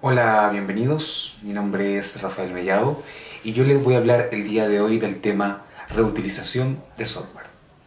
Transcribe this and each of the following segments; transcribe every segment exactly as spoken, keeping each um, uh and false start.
Hola, bienvenidos. Mi nombre es Rafael Mellado y yo les voy a hablar el día de hoy del tema reutilización de software.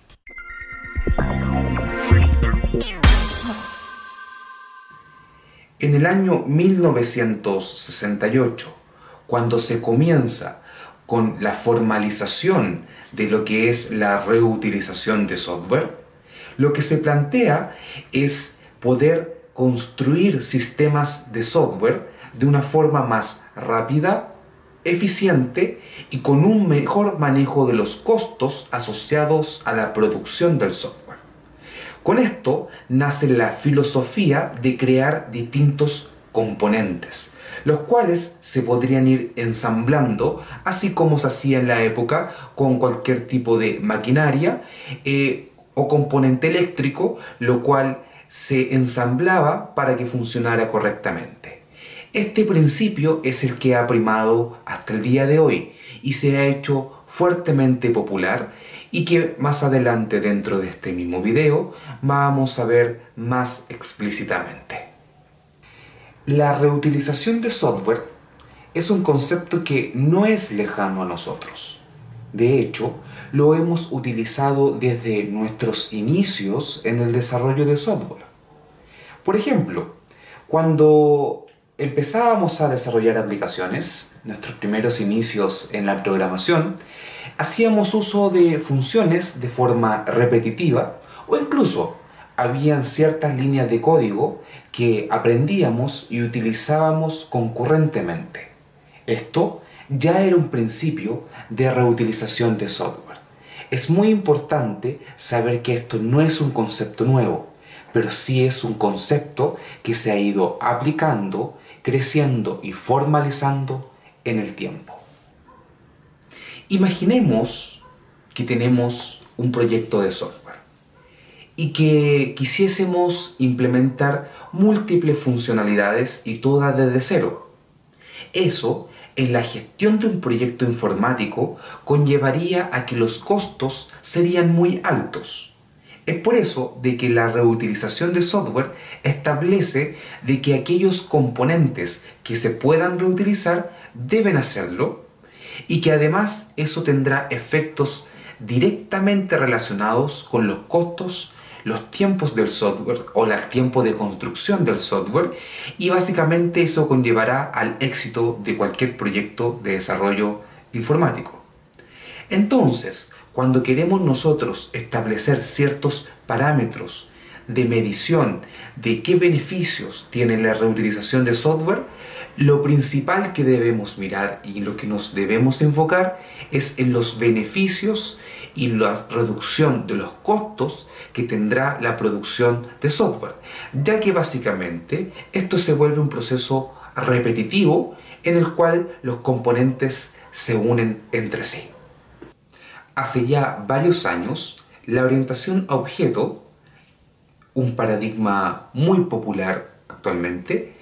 En el año mil novecientos sesenta y ocho, cuando se comienza con la formalización de lo que es la reutilización de software, lo que se plantea es poder construir sistemas de software de una forma más rápida, eficiente y con un mejor manejo de los costos asociados a la producción del software. Con esto nace la filosofía de crear distintos componentes, los cuales se podrían ir ensamblando, así como se hacía en la época con cualquier tipo de maquinaria eh, o componente eléctrico, lo cual se ensamblaba para que funcionara correctamente. Este principio es el que ha primado hasta el día de hoy y se ha hecho fuertemente popular y que más adelante dentro de este mismo video vamos a ver más explícitamente. La reutilización de software es un concepto que no es lejano a nosotros. De hecho, lo hemos utilizado desde nuestros inicios en el desarrollo de software. Por ejemplo, cuando empezábamos a desarrollar aplicaciones, nuestros primeros inicios en la programación, hacíamos uso de funciones de forma repetitiva o incluso habían ciertas líneas de código que aprendíamos y utilizábamos concurrentemente. Esto ya era un principio de reutilización de software. Es muy importante saber que esto no es un concepto nuevo, pero sí es un concepto que se ha ido aplicando, creciendo y formalizando en el tiempo. Imaginemos que tenemos un proyecto de software y que quisiésemos implementar múltiples funcionalidades y todas desde cero. Eso, en la gestión de un proyecto informático, conllevaría a que los costos serían muy altos. Es por eso de que la reutilización de software establece de que aquellos componentes que se puedan reutilizar deben hacerlo y que además eso tendrá efectos directamente relacionados con los costos, los tiempos del software o el tiempo de construcción del software, y básicamente eso conllevará al éxito de cualquier proyecto de desarrollo informático. Entonces, cuando queremos nosotros establecer ciertos parámetros de medición de qué beneficios tiene la reutilización de software, lo principal que debemos mirar y lo que nos debemos enfocar es en los beneficios y la reducción de los costos que tendrá la producción de software, ya que básicamente esto se vuelve un proceso repetitivo en el cual los componentes se unen entre sí. Hace ya varios años, la orientación a objeto, un paradigma muy popular actualmente,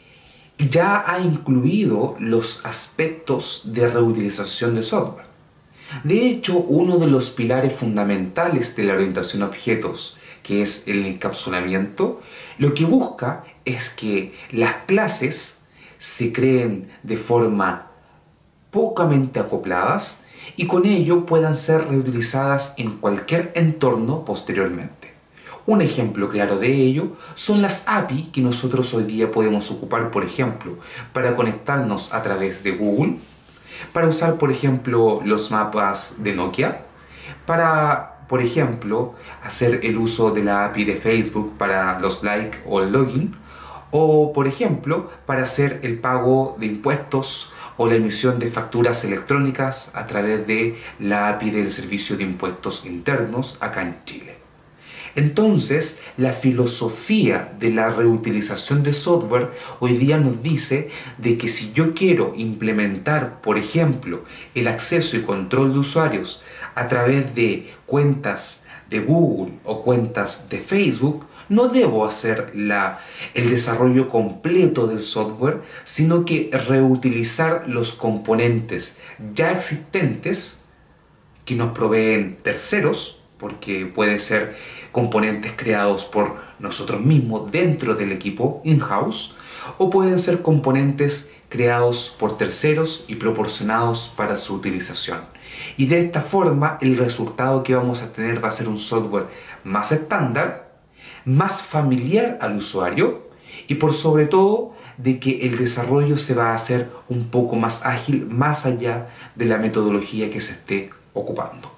ya ha incluido los aspectos de reutilización de software. De hecho, uno de los pilares fundamentales de la orientación a objetos, que es el encapsulamiento, lo que busca es que las clases se creen de forma pocamente acopladas y con ello puedan ser reutilizadas en cualquier entorno posteriormente. Un ejemplo claro de ello son las A P I que nosotros hoy día podemos ocupar, por ejemplo, para conectarnos a través de Google, para usar, por ejemplo, los mapas de Nokia, para, por ejemplo, hacer el uso de la A P I de Facebook para los likes o el login, o, por ejemplo, para hacer el pago de impuestos o la emisión de facturas electrónicas a través de la A P I del Servicio de Impuestos Internos acá en Chile. Entonces, la filosofía de la reutilización de software hoy día nos dice de que si yo quiero implementar, por ejemplo, el acceso y control de usuarios a través de cuentas de Google o cuentas de Facebook, no debo hacer la, el desarrollo completo del software, sino que reutilizar los componentes ya existentes que nos proveen terceros, porque puede ser componentes creados por nosotros mismos dentro del equipo in-house, o pueden ser componentes creados por terceros y proporcionados para su utilización. Y de esta forma el resultado que vamos a tener va a ser un software más estándar, más familiar al usuario y por sobre todo de que el desarrollo se va a hacer un poco más ágil más allá de la metodología que se esté ocupando.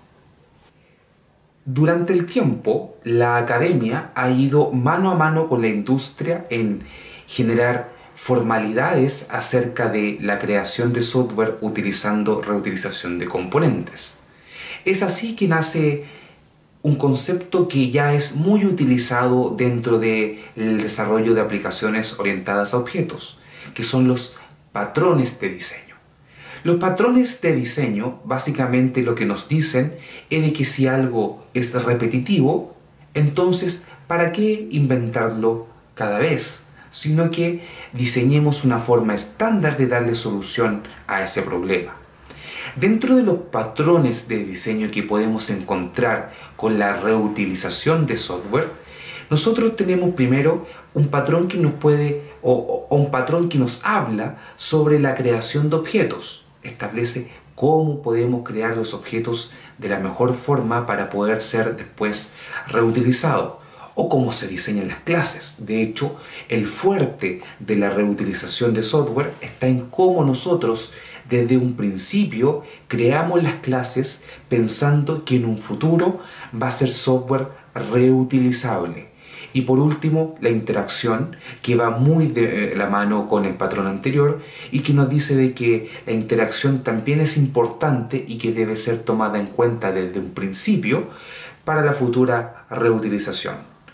Durante el tiempo, la academia ha ido mano a mano con la industria en generar formalidades acerca de la creación de software utilizando reutilización de componentes. Es así que nace un concepto que ya es muy utilizado dentro del desarrollo de aplicaciones orientadas a objetos, que son los patrones de diseño. Los patrones de diseño básicamente lo que nos dicen es de que si algo es repetitivo, entonces ¿para qué inventarlo cada vez? Sino que diseñemos una forma estándar de darle solución a ese problema. Dentro de los patrones de diseño que podemos encontrar con la reutilización de software, nosotros tenemos primero un patrón que nos puede o, o un patrón que nos habla sobre la creación de objetos. Establece cómo podemos crear los objetos de la mejor forma para poder ser después reutilizados, o cómo se diseñan las clases. De hecho, el fuerte de la reutilización de software está en cómo nosotros desde un principio creamos las clases pensando que en un futuro va a ser software reutilizable. Y por último, la interacción, que va muy de la mano con el patrón anterior y que nos dice de que la interacción también es importante y que debe ser tomada en cuenta desde un principio para la futura reutilización.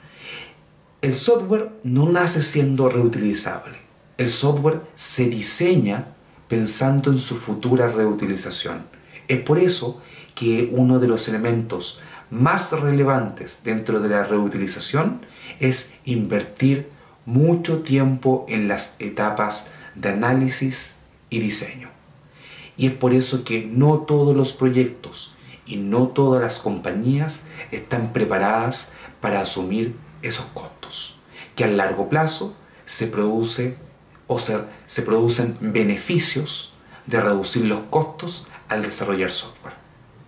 El software no nace siendo reutilizable. El software se diseña pensando en su futura reutilización. Es por eso que uno de los elementos más relevantes dentro de la reutilización es invertir mucho tiempo en las etapas de análisis y diseño. Y es por eso que no todos los proyectos y no todas las compañías están preparadas para asumir esos costos, que a largo plazo se produce o se, se producen beneficios de reducir los costos al desarrollar software.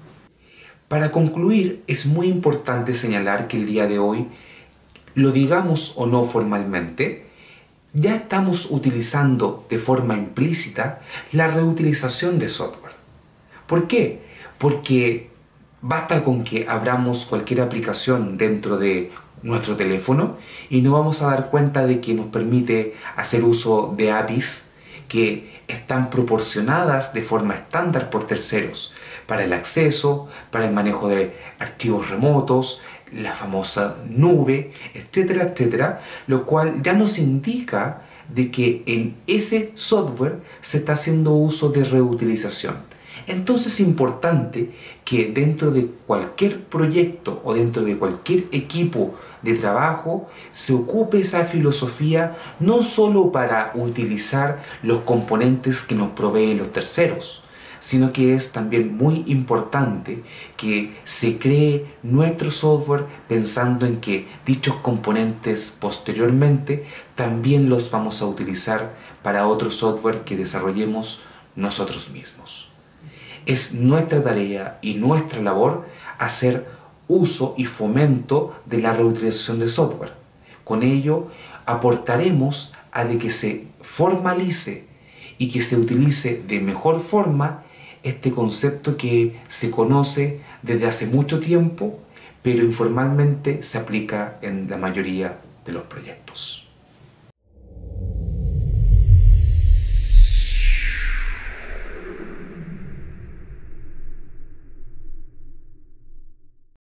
Para concluir, es muy importante señalar que el día de hoy, lo digamos o no formalmente, ya estamos utilizando de forma implícita la reutilización de software. ¿Por qué? Porque basta con que abramos cualquier aplicación dentro de nuestro teléfono y nos vamos a dar cuenta de que nos permite hacer uso de A P Is que están proporcionadas de forma estándar por terceros para el acceso, para el manejo de archivos remotos, la famosa nube, etcétera, etcétera, lo cual ya nos indica de que en ese software se está haciendo uso de reutilización. Entonces es importante que dentro de cualquier proyecto o dentro de cualquier equipo de trabajo se ocupe esa filosofía no solo para utilizar los componentes que nos proveen los terceros, sino que es también muy importante que se cree nuestro software pensando en que dichos componentes posteriormente también los vamos a utilizar para otro software que desarrollemos nosotros mismos. Es nuestra tarea y nuestra labor hacer uso y fomento de la reutilización de software. Con ello aportaremos a de que se formalice y que se utilice de mejor forma este concepto que se conoce desde hace mucho tiempo, pero informalmente se aplica en la mayoría de los proyectos.